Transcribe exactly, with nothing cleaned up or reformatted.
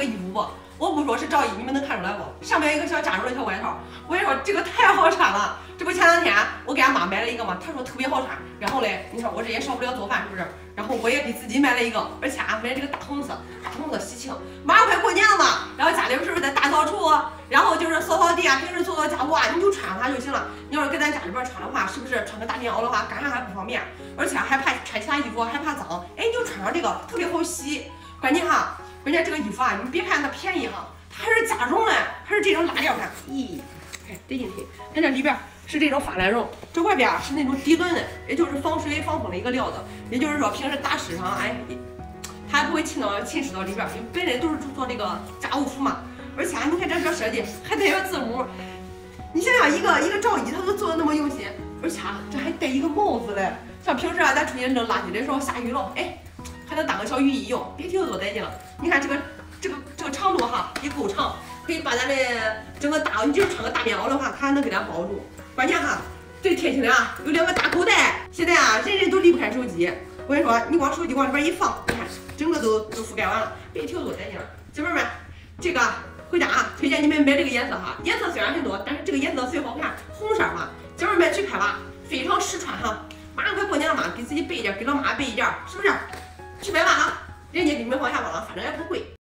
个衣服不？我不说是赵一，你们能看出来不？上面一个小加绒的小外套，我跟你说这个太好穿了。这不前两天我给俺妈买了一个嘛，她说特别好穿。然后嘞，你说我这也少不了做饭，是不是？然后我也给自己买了一个，而且啊买这个大红色，大红色喜庆，马上快过年了嘛。然后家里是不是在大扫除？然后就是扫扫地啊，平时做做家务啊，你就穿它就行了。你要是搁咱家里边穿的话，是不是穿个大棉袄的话，干啥还不方便？而且还怕穿其他衣服还怕脏。哎，你就穿上这个特别好洗。关键哈，关键这个衣服啊，你别看它便宜哈，它还是加绒的，还是这种拉链，看，咦，看得进去，看这里边是这种发蓝绒，这外边是那种涤纶的，也就是防水防风的一个料子。也就是说，平时打湿上，哎，它还不会浸到浸湿到里边，因为本来都是做这个家务服嘛。而且啊，你看这这设计还带个字母，你想想一个一个赵一，他都做的那么用心，而且啊，这还戴一个帽子嘞。像平时啊，咱出去扔垃圾的时候下雨了，哎。还能当个小雨衣用，别提有多带劲了。你看这个这个这个长度哈也够长，可以把咱的整个大，你就是穿个大棉袄的话，它还能给它包住。关键哈最贴心的啊，有两个大口袋。现在啊人人都离不开手机，我跟你说，你光手机往里边一放，你看整个都都覆盖完了，别提有多带劲了。姐妹们，这个回家啊推荐你们买这个颜色哈，颜色虽然很多，但是这个颜色最好看，红色嘛。姐妹们去拍吧，非常实穿哈。马上快过年了嘛，给自己备一件，给老妈备一件，是不是？去买吧啊，人家给你们放下吧了，反正也不贵。